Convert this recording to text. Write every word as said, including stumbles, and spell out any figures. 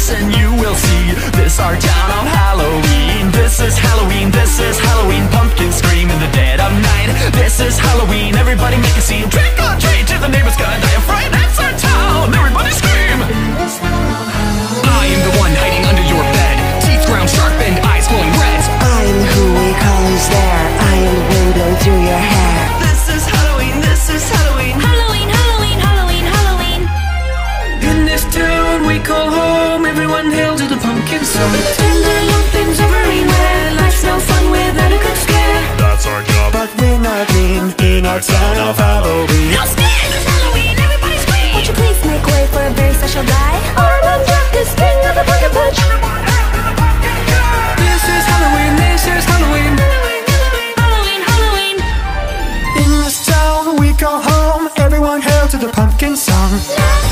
listen, you will see this our town on Halloween. This is Halloween, this is Halloween. Pumpkins scream in the dead of night. This is Halloween, everybody make a scene. Trick or treat, till the neighbor's gonna die of fright. That's our town, everybody scream. I am the one hiding under your bed, teeth ground sharp and eyes glowing red. I'm who we call who's there. I am the wind blowing through your hair. This is Halloween, this is Halloween. Halloween, Halloween, Halloween, Halloween. In this town we call home, everyone hail to the pumpkin song. Tender love things everywhere. Life's no fun without a good scare. That's our job, But we're not mean in our town of Halloween. No scared, it's Halloween, everybody scream. Would you please make way for a very special guy? Our Jack is king of the pumpkin patch. This is Halloween, this is Halloween. Halloween, Halloween. In this town we call home, everyone hail to the pumpkin song. La,